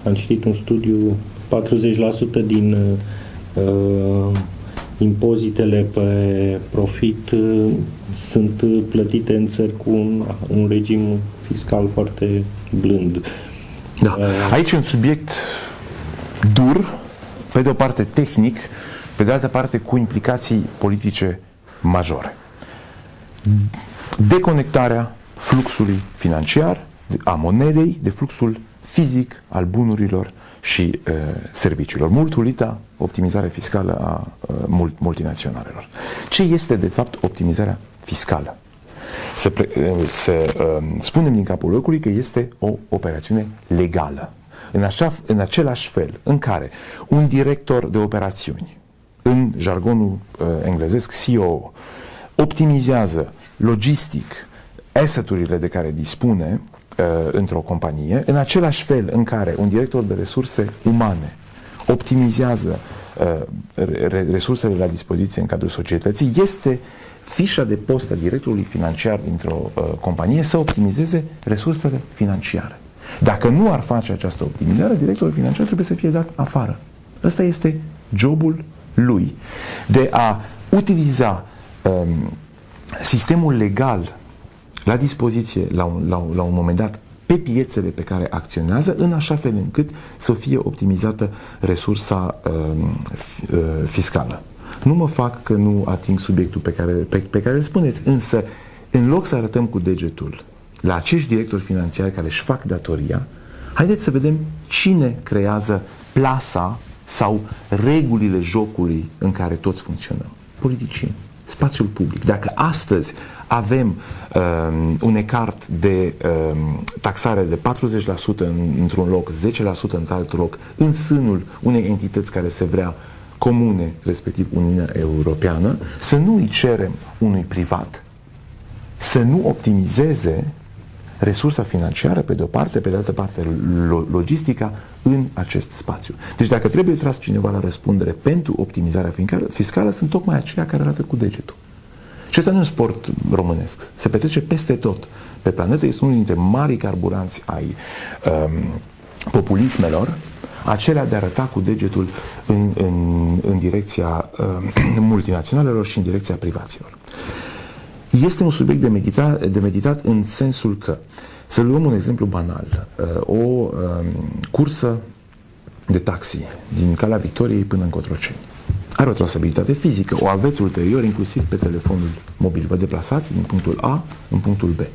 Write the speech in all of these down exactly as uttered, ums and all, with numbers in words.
am citit un studiu, patruzeci la sută din uh, impozitele pe profit uh, sunt plătite în țări cu un, un regim fiscal foarte blând. Da. Aici e un subiect dur, pe de o parte tehnic, pe de altă parte cu implicații politice majore. Deconectarea fluxului financiar, a monedei, de fluxul fizic al bunurilor și uh, serviciilor. Multulita optimizare fiscală a uh, mult, multinaționalelor. Ce este de fapt optimizarea fiscală? Să, pre, uh, să uh, spunem din capul locului că este o operațiune legală. În, așa, în același fel în care un director de operațiuni, în jargonul uh, englezesc C E O, optimizează logistic asset-urile de care dispune uh, într-o companie, în același fel în care un director de resurse umane optimizează uh, re resursele la dispoziție în cadrul societății, este fișa de post a directorului financiar dintr-o uh, companie să optimizeze resursele financiare. Dacă nu ar face această optimizare, directorul financiar trebuie să fie dat afară. Ăsta este jobul lui, de a utiliza um, sistemul legal la dispoziție la un, la, un, la un moment dat pe piețele pe care acționează, în așa fel încât să fie optimizată resursa um, fiscală. Nu mă fac că nu ating subiectul pe care, pe, pe care îl spuneți, însă în loc să arătăm cu degetul la acești directori financiari care își fac datoria, haideți să vedem cine creează plasa sau regulile jocului în care toți funcționăm. Politicieni, spațiul public. Dacă astăzi avem um, un ecart de um, taxare de patruzeci la sută în, într-un loc, zece la sută într alt loc, în sânul unei entități care se vrea comune, respectiv Uniunea Europeană, să nu îi cerem unui privat să nu optimizeze resursa financiară, pe de o parte, pe de altă parte logistica în acest spațiu. Deci dacă trebuie tras cineva la răspundere pentru optimizarea fiscală, sunt tocmai aceia care arată cu degetul. Și ăsta nu e un sport românesc. Se petrece peste tot pe planetă. Este unul dintre marii carburanți ai um, populismelor, acelea de a arăta cu degetul în, în, în direcția um, multinaționalelor și în direcția privaților. Este un subiect de meditat, de meditat în sensul că, să luăm un exemplu banal, o um, cursă de taxi din Calea Victoriei până în Cotroceni. Are o trasabilitate fizică, o aveți ulterior inclusiv pe telefonul mobil. Vă deplasați din punctul A în punctul B.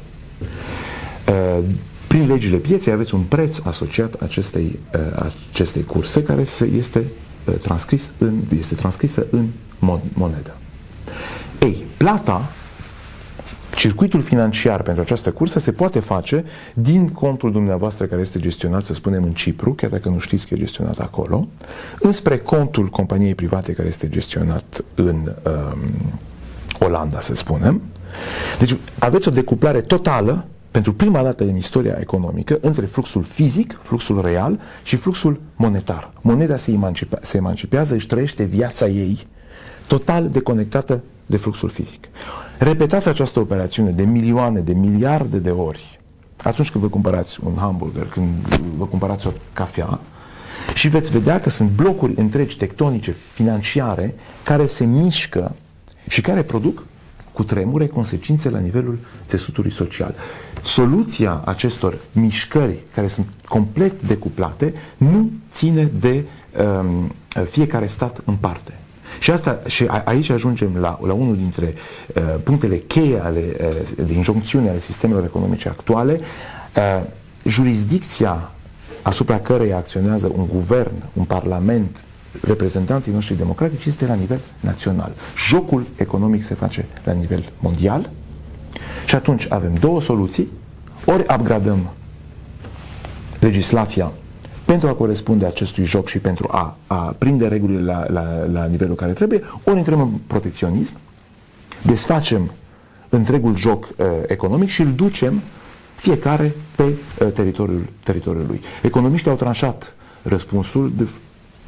Prin legile pieței aveți un preț asociat acestei, acestei curse care este, transcris în, este transcrisă în monedă. Ei, plata, circuitul financiar pentru această cursă se poate face din contul dumneavoastră care este gestionat, să spunem, în Cipru, chiar dacă nu știți că e gestionat acolo, înspre contul companiei private care este gestionat în um, Olanda, să spunem. Deci aveți o decuplare totală, pentru prima dată în istoria economică, între fluxul fizic, fluxul real și fluxul monetar. Moneda se, emancipe, se emancipează, își trăiește viața ei total deconectată de fluxul fizic. Repetați această operațiune de milioane, de miliarde de ori atunci când vă cumpărați un hamburger, când vă cumpărați o cafea și veți vedea că sunt blocuri întregi tectonice financiare care se mișcă și care produc cu tremure consecințe la nivelul țesutului social. Soluția acestor mișcări care sunt complet decuplate nu ține de um, fiecare stat în parte. Și, asta, și a, aici ajungem la, la unul dintre uh, punctele cheie ale, uh, de injuncțiune ale sistemelor economice actuale. Uh, jurisdicția asupra căreia acționează un guvern, un parlament, reprezentanții noștri democratici este la nivel național. Jocul economic se face la nivel mondial și atunci avem două soluții. Ori upgradăm legislația pentru a corespunde acestui joc și pentru a, a prinde regulile la, la, la nivelul care trebuie, ori intrăm în protecționism, desfacem întregul joc uh, economic și îl ducem fiecare pe uh, teritoriul, teritoriul lui. Economiștii au tranșat răspunsul de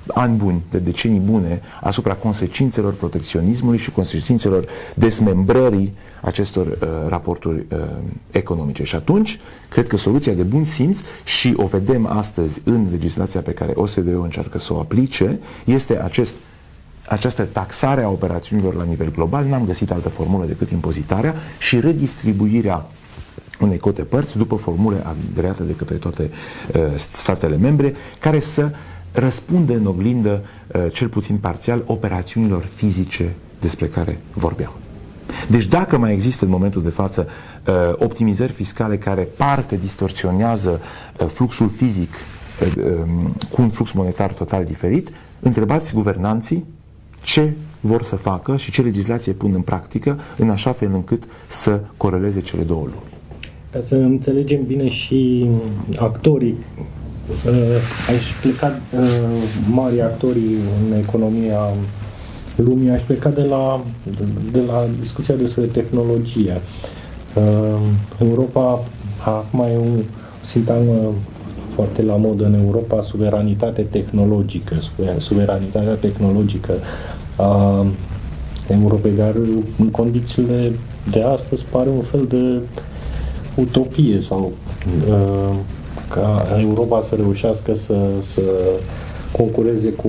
ani buni, de decenii bune, asupra consecințelor protecționismului și consecințelor desmembrării acestor uh, raporturi uh, economice. Și atunci, cred că soluția de bun simț, și o vedem astăzi în legislația pe care O S D E încearcă să o aplice, este acest această taxare a operațiunilor la nivel global. N-am găsit altă formulă decât impozitarea și redistribuirea unei cote părți după formule agreate de către toate uh, statele membre, care să răspundă în oglindă, uh, cel puțin parțial, operațiunilor fizice despre care vorbeam. Deci dacă mai există în momentul de față uh, optimizări fiscale care parcă distorsionează uh, fluxul fizic uh, um, cu un flux monetar total diferit, întrebați guvernanții ce vor să facă și ce legislație pun în practică în așa fel încât să coreleze cele două lucruri. Ca să înțelegem bine și actorii, aș pleca, mari actorii în economia lumii, aș pleca de la, de la discuția despre tehnologie. Europa, acum e un sintagmă foarte la modă în Europa, suveranitate tehnologică, suveranitatea tehnologică a Europei, dar în condițiile de astăzi pare un fel de utopie sau uh, ca Europa să reușească să, să concureze cu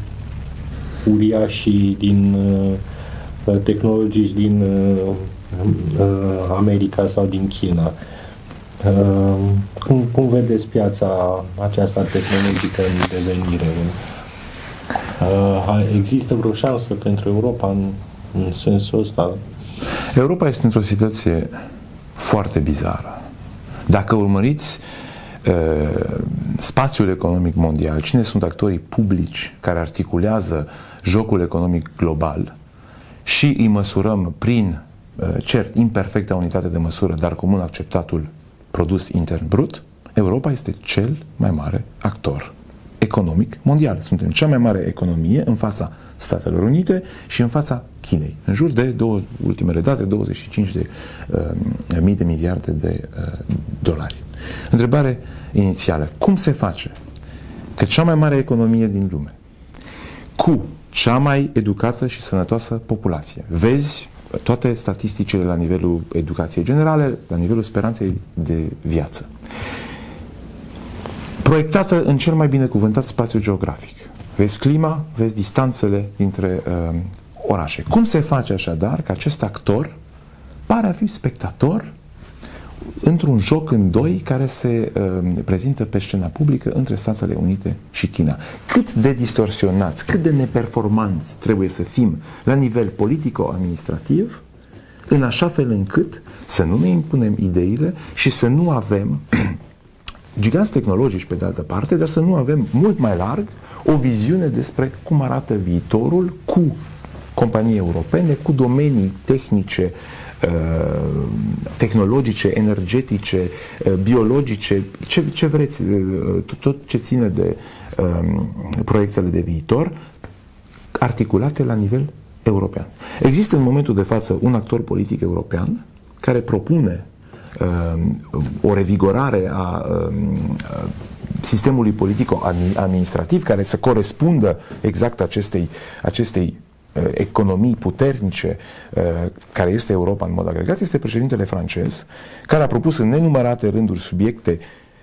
uriașii din uh, tehnologici din uh, uh, America sau din China. Uh, cum, cum vedeți piața aceasta tehnologică în devenire? Uh, există vreo șansă pentru Europa în, în sensul ăsta? Europa este într-o situație foarte bizară. Dacă urmăriți uh, spațiul economic mondial, cine sunt actorii publici care articulează jocul economic global și îi măsurăm prin, uh, cert, imperfecta unitate de măsură, dar comun acceptatul produs intern brut, Europa este cel mai mare actor economic mondial. Suntem cea mai mare economie în fața Statelor Unite și în fața Chinei. În jur de două, ultimele date, douăzeci și cinci de uh, mii de miliarde de uh, dolari. Întrebare inițială. Cum se face că cea mai mare economie din lume, cu cea mai educată și sănătoasă populație, vezi toate statisticile la nivelul educației generale, la nivelul speranței de viață, proiectată în cel mai binecuvântat spațiu geografic. Vezi clima, vezi distanțele dintre uh, orașe. Cum se face așadar că acest actor pare a fi spectator într-un joc în doi care se uh, prezintă pe scena publică între Statele Unite și China? Cât de distorsionați, cât de neperformanți trebuie să fim la nivel politico-administrativ, în așa fel încât să nu ne impunem ideile și să nu avem giganți tehnologici pe de altă parte, dar să nu avem mult mai larg o viziune despre cum arată viitorul cu companii europene, cu domenii tehnice, tehnologice, energetice, biologice, ce, ce vreți, tot ce ține de um, proiectele de viitor, articulate la nivel european. Există în momentul de față un actor politic european care propune um, o revigorare a um, sistemului politico-administrativ care să corespundă exact acestei, acestei economii puternice care este Europa în mod agregat, este președintele francez, care a propus în nenumărate rânduri subiecte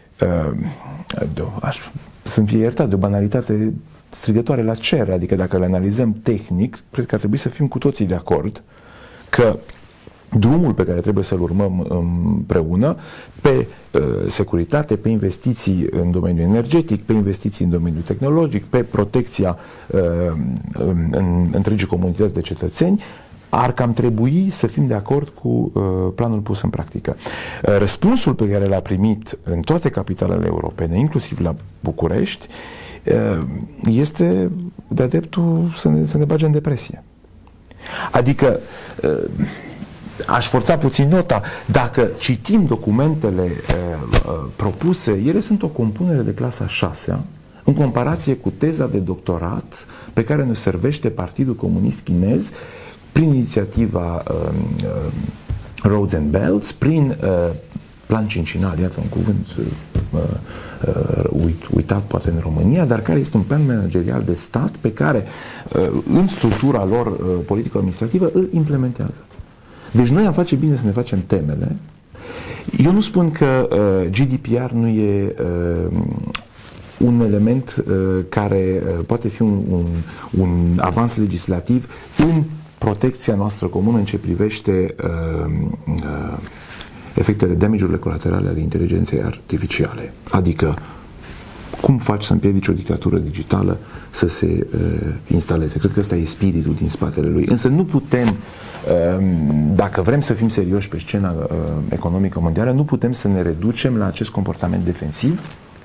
de, aș, să-mi fie iertat, de o banalitate strigătoare la cer, adică dacă le analizăm tehnic, cred că ar trebui să fim cu toții de acord că drumul pe care trebuie să-l urmăm împreună pe uh, securitate, pe investiții în domeniul energetic, pe investiții în domeniul tehnologic, pe protecția uh, în, în întregii comunități de cetățeni, ar cam trebui să fim de acord cu uh, planul pus în practică. Uh, răspunsul pe care l-a primit în toate capitalele europene, inclusiv la București, uh, este de-a dreptul să ne, să ne bage în depresie. Adică uh, aș forța puțin nota, dacă citim documentele uh, propuse, ele sunt o compunere de clasa a șasea, în comparație cu teza de doctorat pe care ne servește Partidul Comunist Chinez prin inițiativa uh, uh, Roads and Belts, prin uh, plan cincinal, iată un cuvânt uh, uh, uit, uitat poate în România, dar care este un plan managerial de stat pe care uh, în structura lor uh, politico-administrativă îl implementează. Deci noi am face bine să ne facem temele. Eu nu spun că uh, G D P R nu e uh, un element uh, care uh, poate fi un, un, un avans legislativ în protecția noastră comună în ce privește uh, uh, efectele, damage-urile colaterale ale inteligenței artificiale. Adică, cum faci să împiedici o dictatură digitală să se uh, instaleze? Cred că ăsta e spiritul din spatele lui. Însă nu putem, uh, dacă vrem să fim serioși pe scena uh, economică mondială, nu putem să ne reducem la acest comportament defensiv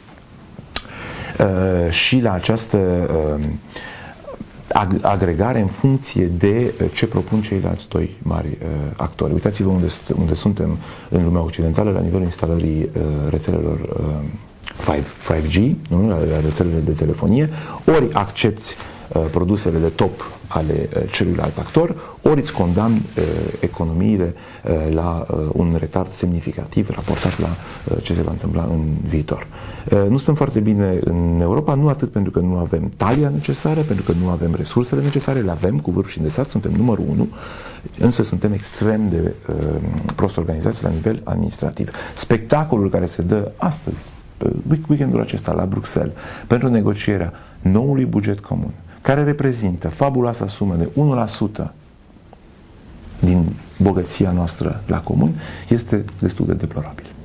uh, și la această uh, agregare în funcție de ce propun ceilalți doi mari uh, actori. Uitați-vă unde, unde suntem în lumea occidentală la nivelul instalării uh, rețelelor uh, cinci G, nu? La, la rețelele de telefonie, ori accepti uh, produsele de top ale uh, celuilalt actor, ori îți condamni uh, economiile uh, la uh, un retard semnificativ raportat la uh, ce se va întâmpla în viitor. Uh, nu stăm foarte bine în Europa, nu atât pentru că nu avem talia necesară, pentru că nu avem resursele necesare, le avem cu vârf și îndesat, suntem numărul unu, însă suntem extrem de uh, prost organizați la nivel administrativ. Spectacolul care se dă astăzi, weekendul acesta la Bruxelles, pentru negocierea noului buget comun, care reprezintă fabuloasa sumă de unu la sută din bogăția noastră la comun, este destul de deplorabil.